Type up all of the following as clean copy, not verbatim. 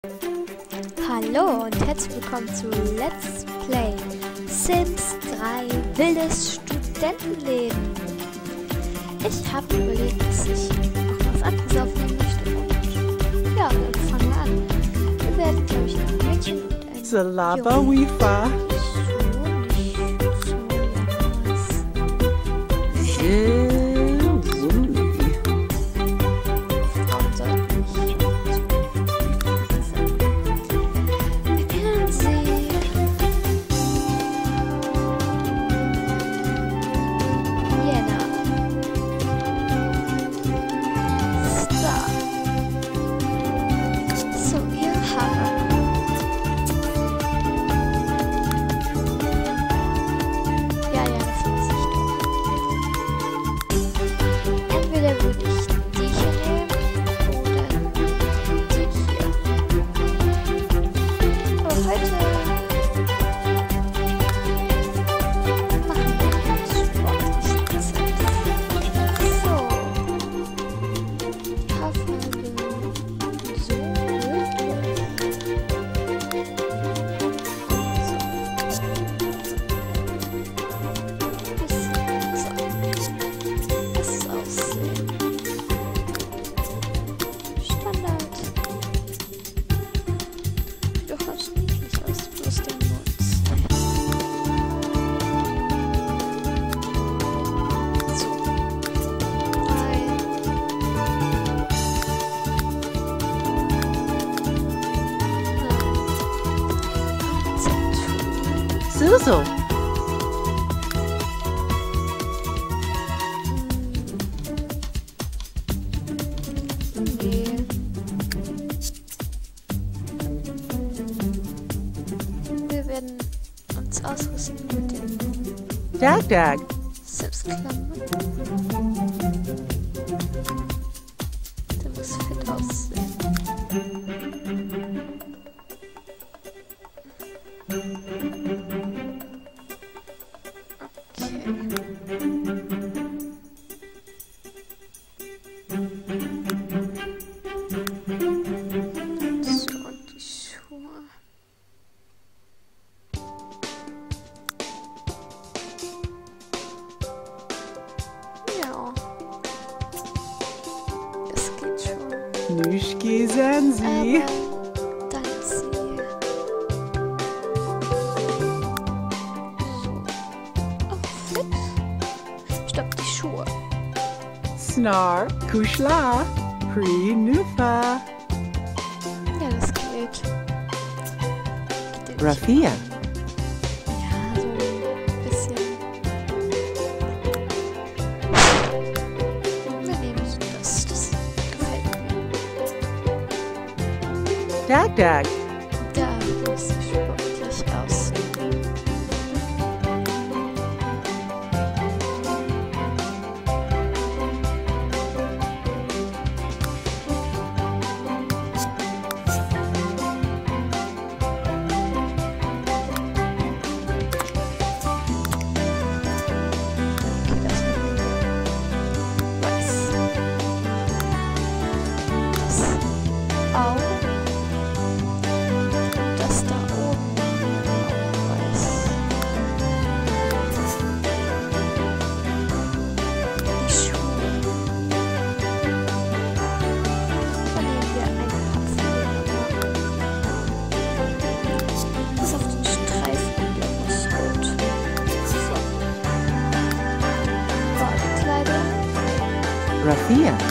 Hallo und herzlich willkommen zu Let's Play Sims 3 Wildes Studentenleben. Ich habe überlegt, dass ich auch was anderes aufnehmen möchte und ja, dann fangen wir an. Wir werden, glaube ich, ein Mädchen und ein Salaba Wifa. Suso. Nee. Wir werden uns ausrüsten mit den Dag. Sims-Klammern. Der muss fit aussehen. Nuschki Sensi. Dann sie. So. Oh, fit. Stopp, die Schuhe. Snar Kushla. Pri Nufa. Ja, das geht. Rafia. Ja, so ein bisschen. Wir nehmen so das. Das gefällt mir. Dag. Da muss ich sportlich aussehen. Rafia.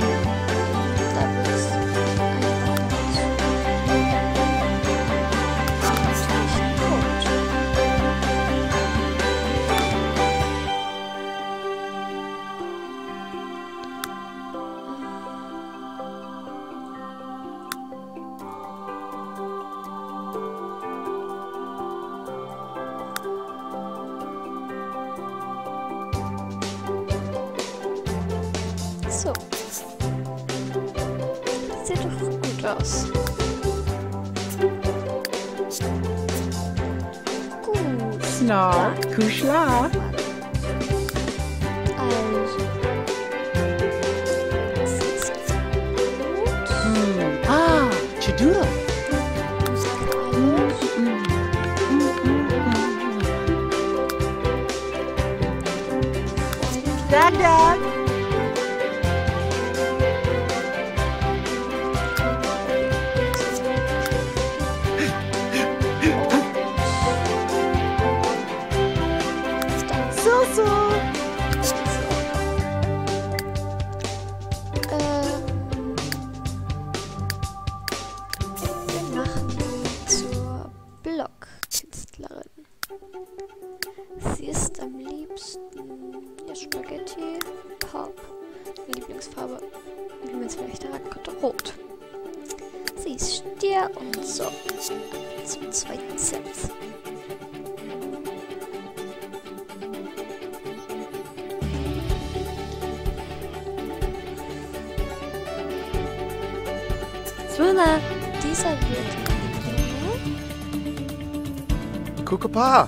So. Sieht doch gut aus. Gut. Snar Kushla. Also. Das ist gut. Chadula. Dad. Susu. Wir machen zur Blockkünstlerin. Sie ist am liebsten ja, Spaghetti, Pop, Lieblingsfarbe, wie man es vielleicht erraten konnte, rot. Sie ist Stier und so. Zum zweiten Set. Svuna. Dieser wird Kukapa.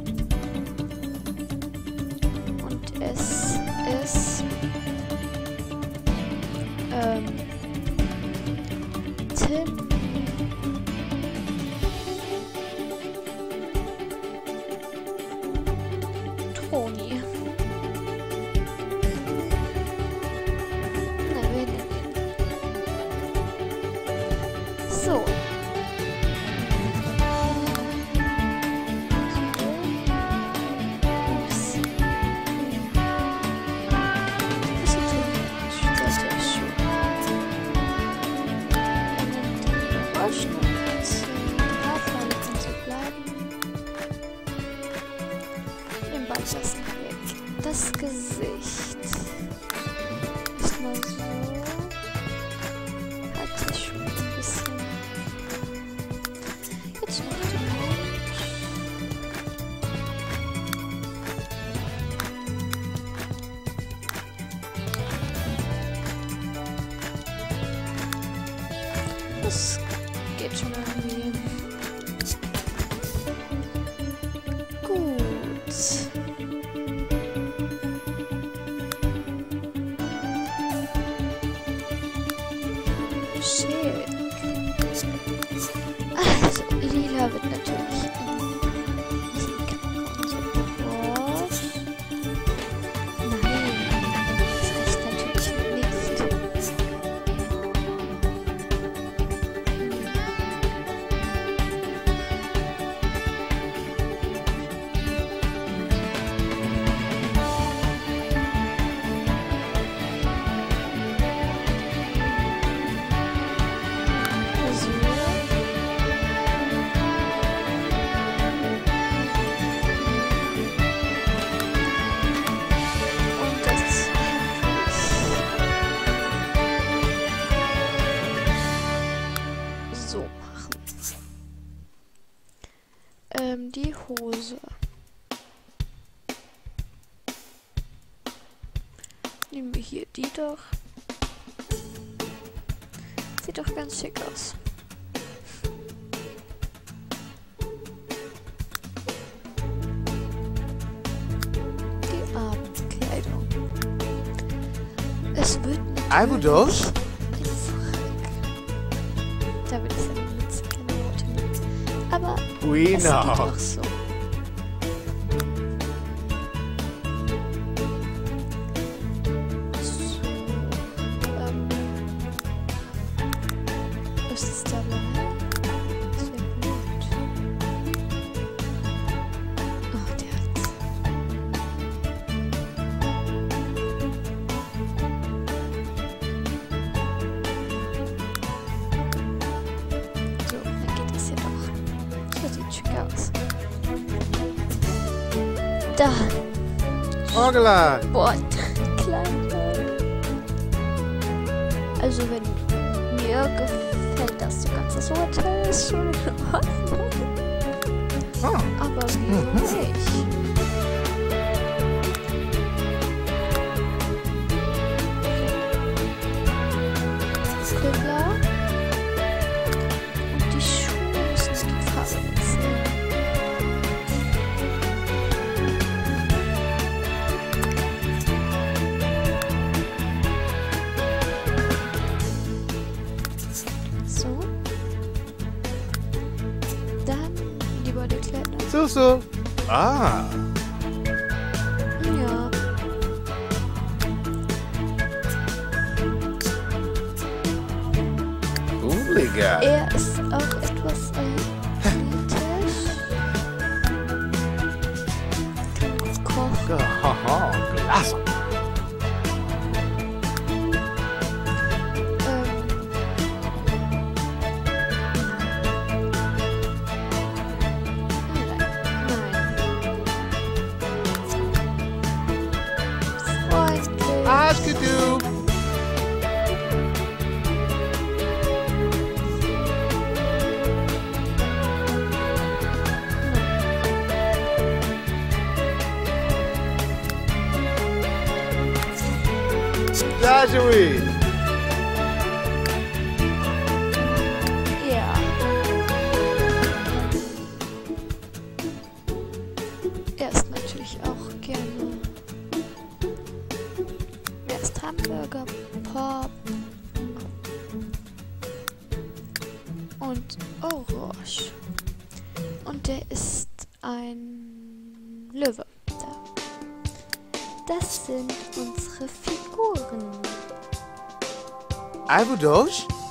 und es ist Tim. Toni. Na, wir nehmen ihn. So. Das Gesicht ist mal so. Hat sich schon ein bisschen. Jetzt noch den Mund. Das geht schon irgendwie. Gut. Schick. Also, lila wird natürlich Nein, das reicht natürlich nicht. Die Hose. Nehmen wir hier die doch. Sieht doch ganz schick aus. Die Abendkleidung. Es wird Albudos? Da wird es eine Mütze, keine rote Mütze. Aber We es geht know. auch so. Ist es dabei? Sehr gut. Oh, der hat's. So, dann geht es ja doch. Das sieht schick aus. Da. Orgelan. Boah, klein. Also wenn mir gefällt das so ganz, das Urteil ist schon in Ordnung. Oh. Aber wieso nicht? Klar. Und die Schuhe müssen die Farbe wechseln. So. Dann die Bodykleider. Susu. Ah. Ja. egal. Er ist auch etwas athletisch. Kann gut kochen. Haha, klasse. Freundlich. Aschgedu. Dajui. Ja. Er isst natürlich auch gerne. Er isst Hamburger, Pop und Orange. Und er ist ein Löwe. Das sind unsere Figuren. Albudosh?